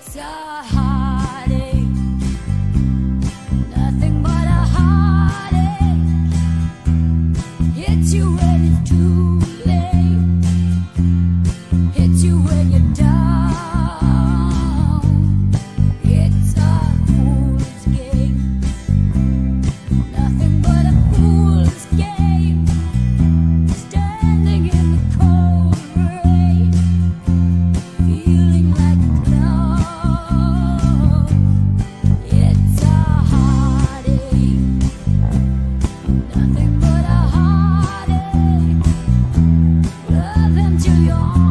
It's a heartache, nothing but a heartache. Hits you when it's too late, hits you when you're down. It's a fool's game, nothing but a fool's game. Standing in the cold rain, feeling like a clown. It's a heartache, nothing but a heartache. Love until you're